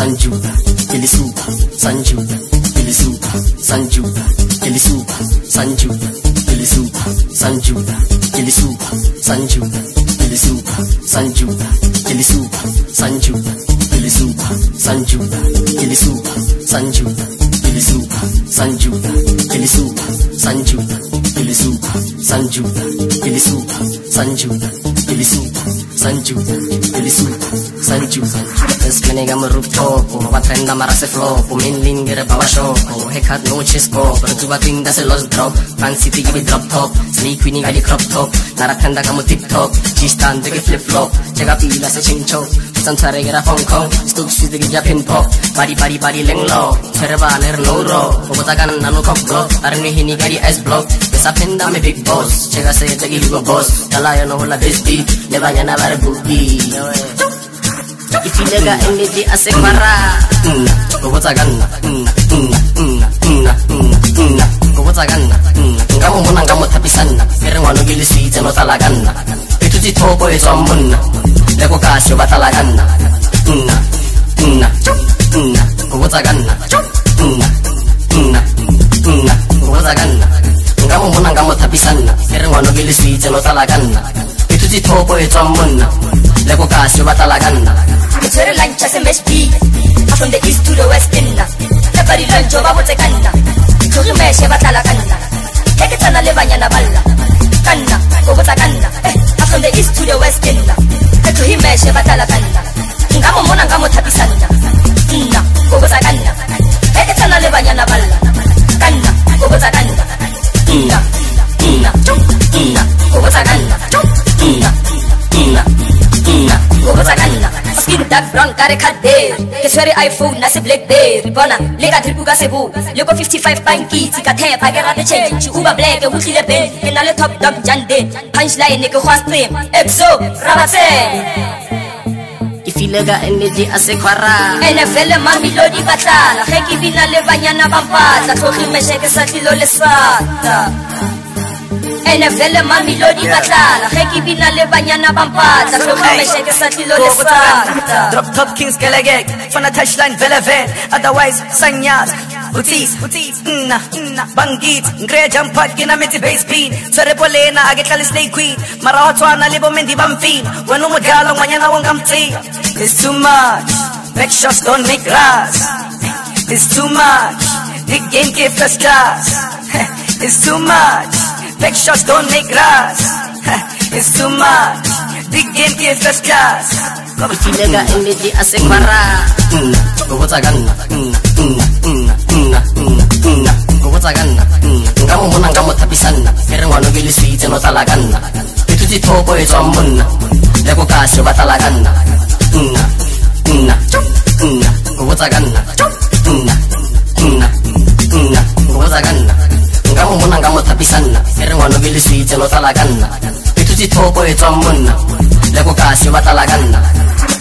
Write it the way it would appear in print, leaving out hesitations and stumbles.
Sanjuda, Ilisuba, Sanjuda, Ilisuba, Sanjuda, Ilisuba, Sanjuda, Ilisuba, Sanjuda, Ilisuba, Sanjuda, Ilisuba, Sanjuda, Ilisuba, Sanjuda, Ilisuba, Sanjuda, Ilisuba, Sanjuda, Ilisuba, Sanjuda, Ilisuba, Sanjuda, Ilisuba, Sanjuda, Ilisuba, Sanjuda, Ilisuba, Sanjuda, Ilisuba, Sanjuda. Escaniga me rooftop, batrenda marase flop, minlinger bawa shop, hekat no chisco, bertuba tinda se los drop, fancy tigi drop top, sneak winning gali crop top, naratenda kamu TikTok, chistan dege flip flop, jaga pila se chincho, sansare gera Hong Kong, stuk swiss dege pin pop, bari leng low, serba ner no ro, obotakan nanu kop block, arni hini gali S block, besa penda me big boss, jaga se dege lugo boss, dala no hola bestie, levanya na bar booty. Ifilega energy asik marah, gobotaganna, gobotaganna, kamu menang kamu tapi sana, kereng wanu gili sweet no talaganna, itu di topo e zombunna, lego kasih batalaganna, gobotaganna, gobotaganna, kamu menang kamu tapi sana, kereng wanu gili sweet no talaganna, itu di topo e zombunna, lego kasih batalaganna. It's very lunch as a MSP. From the east to the west inna. Every lunch over what's a canna. To the mesh batala canna. Take it on a levanya balla. Canna, go what's a canna. From the east to the west inna. To him mesh batala canna. Ngamo mona ngamo tapisana. Inna, go what's a canna. Take it on a levanya balla. Canna, go what's a canna. Inna, go what's a canna. Go what's a canna. Skin dark brown kare khadde ke swere iPhone na se BlackBerry bona lega tripuka sebu leko 55 banki tika the bagera de change uba black hu tlile ben ke na le top dog jande punchline ke khwa stream exo rabase Ifilega energy ase khwara NFL mamilodi batala ge ke bina le banyana ba mpatla tlogi meshe ke sa tlilo le swata NFL mamilodi batala ge ke bina le banyana ba mpatla tlogi meshe ke sa tlilo le swata. Drop top kings gelegek van a touchline veleven otherwise sanyas utis bangit ngre jampat kina meti base beat sore polena age tali slay queen mara hotwana libo mendi bamfin wenu modalo manyana wangamti. It's too much back shots don't make grass. It's too much big game ke first class. It's too much back shots don't make grass. It's too much big game ke first class. Ifilega energy asik marah, gobotaganna, gobotaganna, kamu menang kamu tapi sana, kereng wanu gili sweet no talaganna, itu di topo e zombunna, lego kasih batalaganna, gobotaganna, gobotaganna, kamu menang kamu tapi sana, kereng wanu gili sweet no talaganna, itu di topo e zombunna, lego kasih batalaganna.